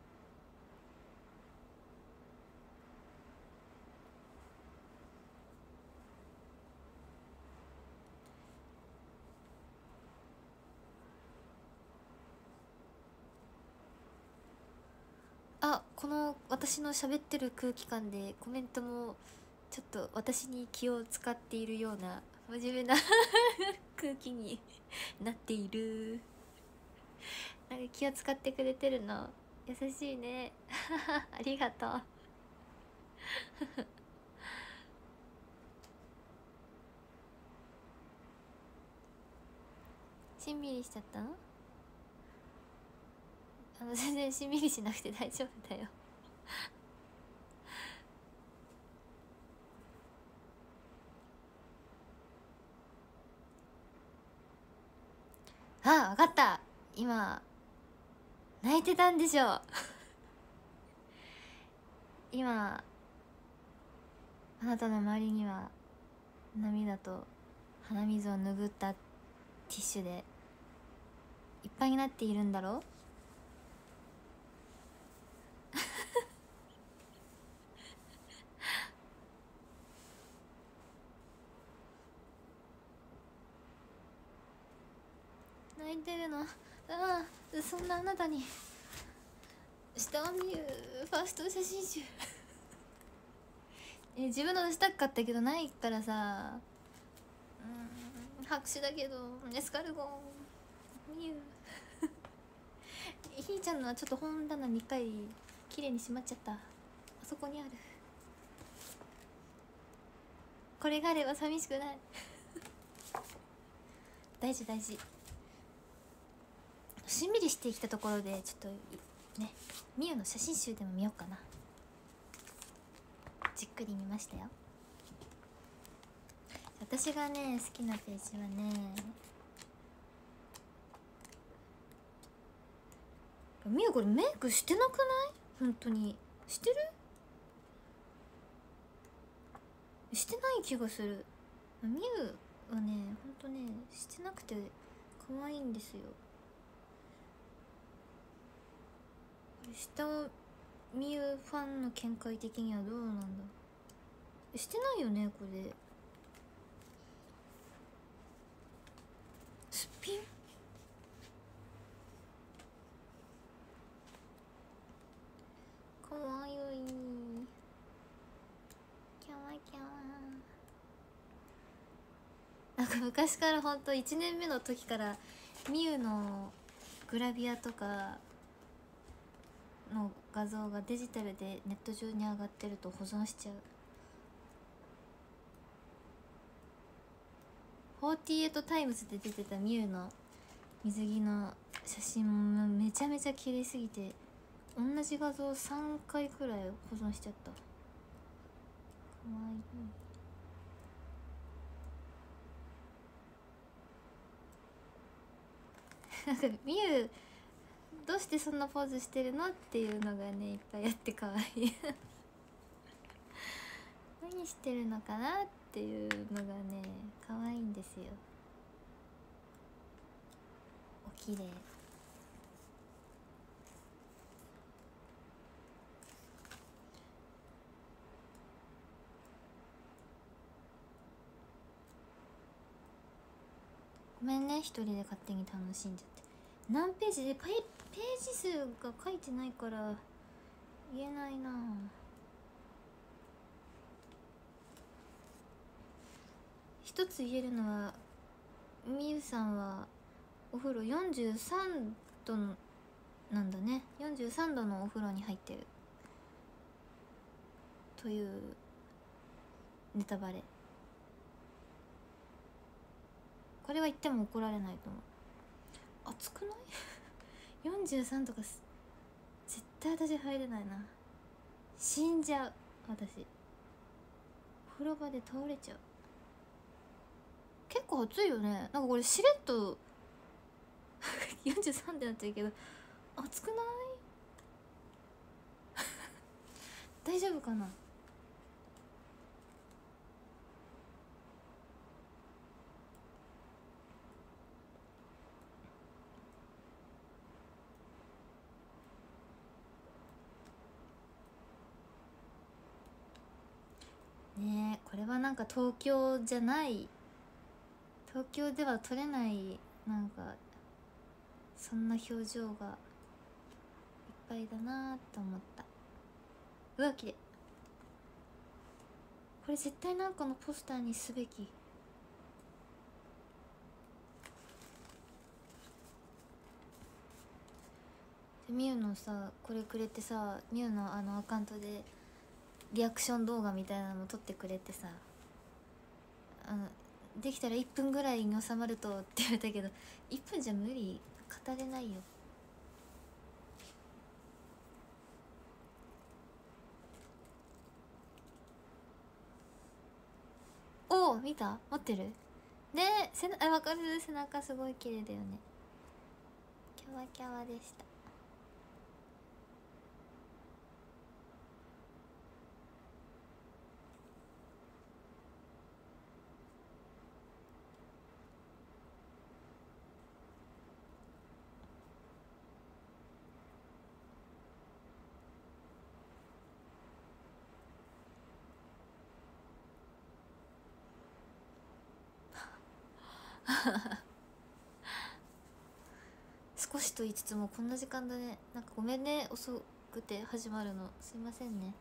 Speaker 1: あ、この私の喋ってる空気感でコメントもちょっと私に気を使っているような真面目な空気になっている。なんか気を使ってくれてるの優しいねありがとうしんみりしちゃったの？あの全然しんみりしなくて大丈夫だよあ、わかった。今泣いてたんでしょ今あなたの周りには涙と鼻水を拭ったティッシュでいっぱいになっているんだろう泣いてるの。ああ、そんなあなたに下を見るファースト写真集え自分の出したかったけどないからさ、うーん拍手だけどエスカルゴンミュウひーちゃんのはちょっと本棚にかい綺麗にしまっちゃった。あそこにある。これがあれば寂しくない大事大事。しんみりしてきたところでちょっとねみゆの写真集でも見ようかな。じっくり見ましたよ。私がね好きなページはね、みゆこれメイクしてなくない？本当にしてる？してない気がする。みゆはねほんとねしてなくて可愛いんですよ。下をみゆファンの見解的にはどうなんだ。してないよねこれ。すっぴんかわいい。キャワキャワ。なんか昔からほんといちねんめの時からみゆのグラビアとかの画像がデジタルでネット上に上がってると保存しちゃう。フォーティーエイトタイムズで出てたみゆの水着の写真もめちゃめちゃ綺麗すぎて同じ画像さんかいくらい保存しちゃった。かわいいなんかみゆどうしてそんなポーズしてるのっていうのがねいっぱいあってかわいい何してるのかなっていうのがねかわいいんですよ。おきれい。ごめんね一人で勝手に楽しんじゃって。何ページでページ数が書いてないから言えないな。一つ言えるのはみゆさんはお風呂よんじゅうさんどのなんだね。よんじゅうさんどのお風呂に入ってるというネタバレ。これは言っても怒られないと思う。熱くないよんじゅうさんとか絶対私入れないな。死んじゃう私。お風呂場で倒れちゃう。結構熱いよね。なんかこれしれっとよんじゅうさんってなってるけど熱くない大丈夫かな。ねえ、これはなんか東京じゃない、東京では撮れないなんかそんな表情がいっぱいだなと思った。うわ、きれい。これ絶対なんかのポスターにすべき。みゆのさ、これくれてさ、みゆのあのアカウントでリアクション動画みたいなの撮ってくれてさ、あのできたらいっぷんぐらいに収まるとって言われたけど、いっぷんじゃ無理、語れないよ。おお、見た？持ってるねえ。背中、わかる。背中すごい綺麗だよね。キャワキャワでした。少しと言いつつもこんな時間だね。なんかごめんね、遅くて始まるのすいませんね。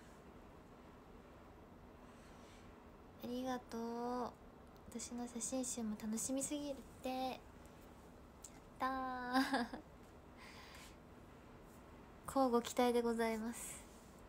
Speaker 1: ありがとう。私の写真集も楽しみすぎるって。やったー乞うご期待でございます。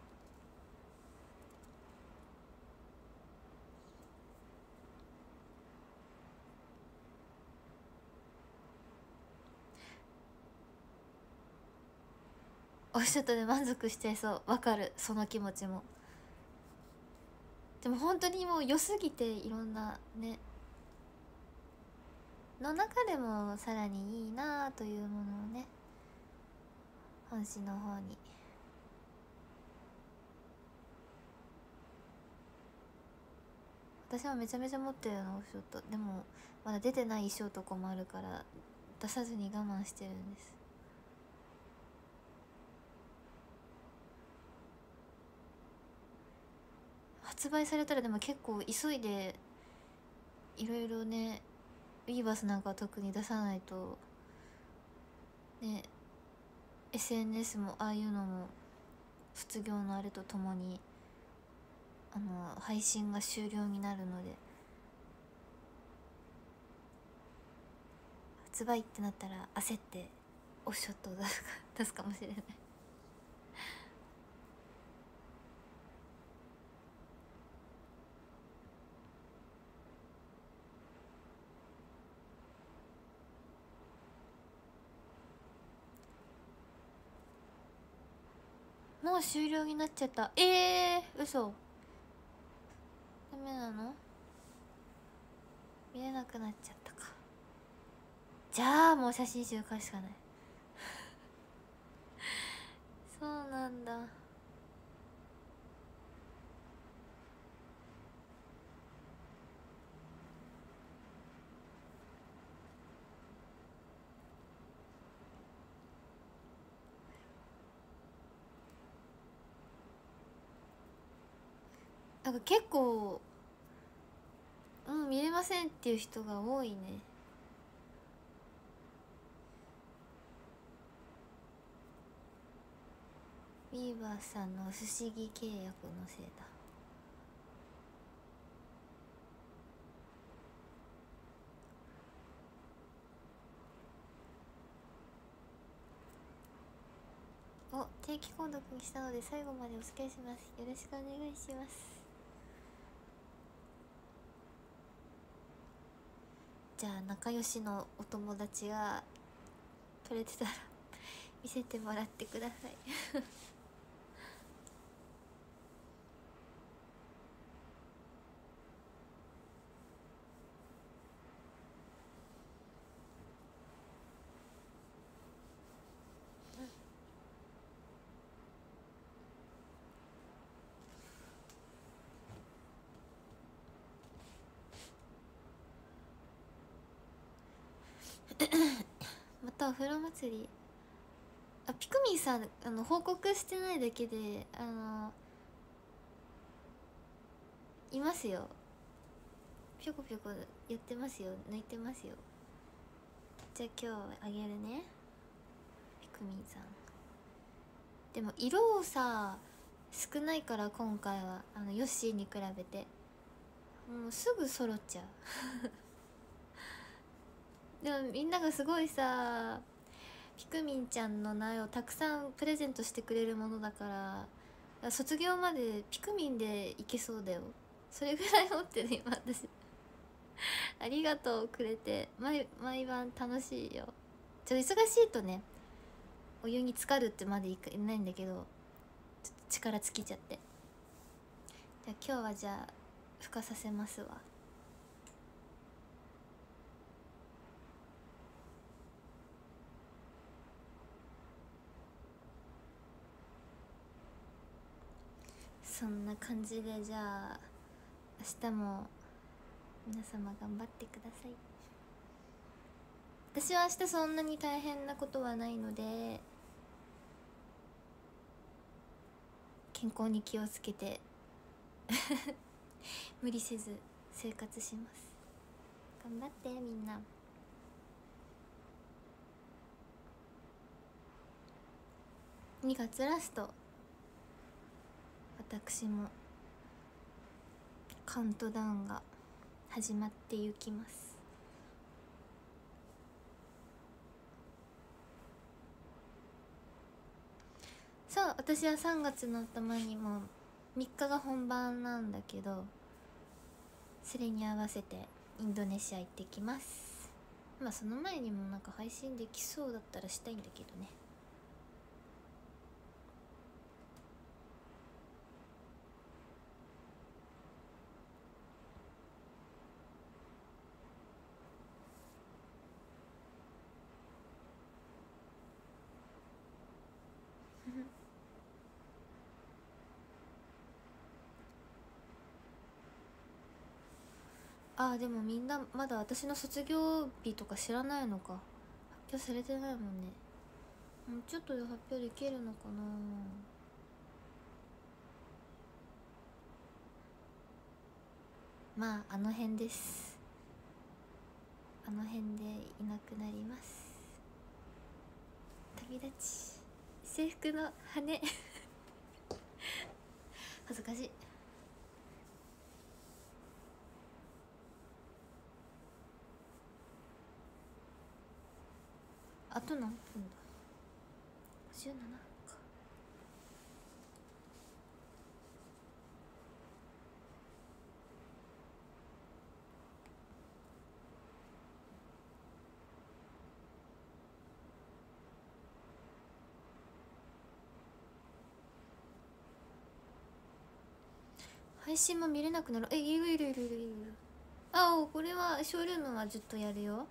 Speaker 1: おっしゃったで満足しちゃいそう。わかる、その気持ちも。でも本当にもう良すぎて、いろんなねの中でもさらにいいなというものをね、本誌の方に。私はめちゃめちゃ持ってるの、オフショット。でもまだ出てない衣装とかもあるから出さずに我慢してるんです。発売されたらでも結構急いでいろいろね、ウィーバスなんかは特に出さないとね、 エスエヌエス もああいうのも卒業のあれとともにあの配信が終了になるので、発売ってなったら焦ってオフショットを出すか出すかもしれない。もう終了になっちゃった。えー、嘘。ダメなの？見れなくなっちゃったか。じゃあもう写真集買うしかないそうなんだ。なんか結構うん見れませんっていう人が多いね。ビーバーさんの不思議契約のせいだ。お、定期購読にしたので最後までお付き合いします。よろしくお願いします。じゃあ仲良しのお友達が取れてたら見せてもらってくださいお風呂祭り、あピクミンさんあの報告してないだけであのいますよ。ぴょこぴょこやってますよ、抜いてますよ。じゃあ今日あげるね、ピクミンさん。でも色をさ少ないから今回はあのヨッシーに比べてもうすぐ揃っちゃうでもみんながすごいさピクミンちゃんの苗をたくさんプレゼントしてくれるものだから卒業までピクミンでいけそうだよ。それぐらい持ってる今私ありがとうくれて毎毎晩楽しいよ。ちょっと忙しいとねお湯に浸かるってまでいかないんだけどちょっと力尽きちゃって、じゃあ今日はじゃあ孵化させますわ。そんな感じでじゃあ明日も皆様頑張ってください。私は明日そんなに大変なことはないので健康に気をつけて無理せず生活します。頑張ってみんな。にがつラスト私もカウントダウンが始まってゆきます。そう、私はさんがつの頭にもみっかが本番なんだけどそれに合わせてインドネシア行ってきます。まあその前にもなんか配信できそうだったらしたいんだけどね。ああでもみんなまだ私の卒業日とか知らないのか。発表されてないもんね。もうちょっとで発表できるのかな。まああの辺です。あの辺でいなくなります。旅立ち制服の羽恥ずかしい。あと何分だ。じゅうななか。配信も見れなくなる。え、いるいるいるいるいる。ああこれはショールームはずっとやるよ。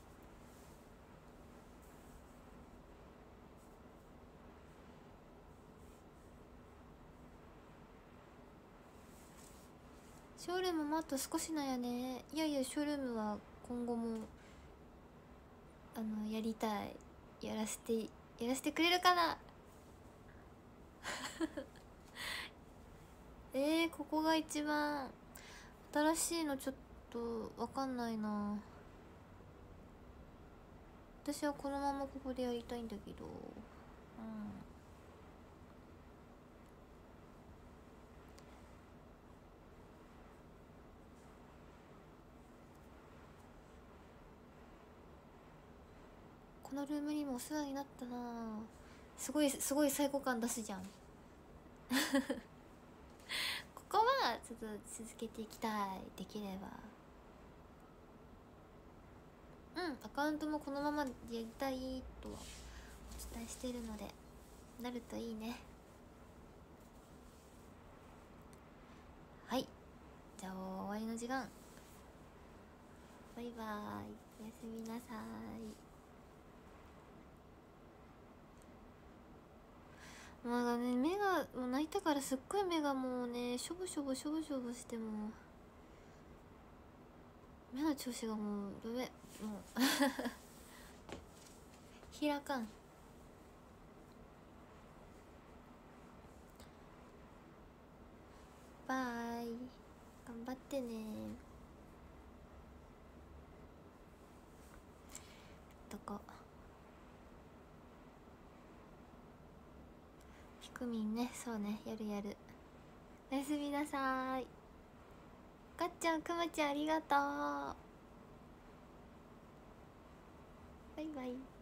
Speaker 1: ショールームもあと少しなんやね。いやいやショールームは今後もあのやりたい。やらせてやらせてくれるかなえー、ここが一番新しいのちょっとわかんないな。私はこのままここでやりたいんだけど、うん、このルームにもお世話になったな。すごいすごい最高感出すじゃんここはちょっと続けていきたい。できればうんアカウントもこのままやりたいとはお伝えしてるのでなるといいね。はいじゃあ終わりの時間。バイバーイおやすみなさい。まだね目がもう泣いたからすっごい目がもうねしょぼしょぼしょぼしょぼしても目の調子がもうダメもう開かん。バイ、頑張ってね。どこピクミンね、そうね、やるやる。おやすみなさい。かっちゃん、くまちゃん、ありがとう。バイバイ。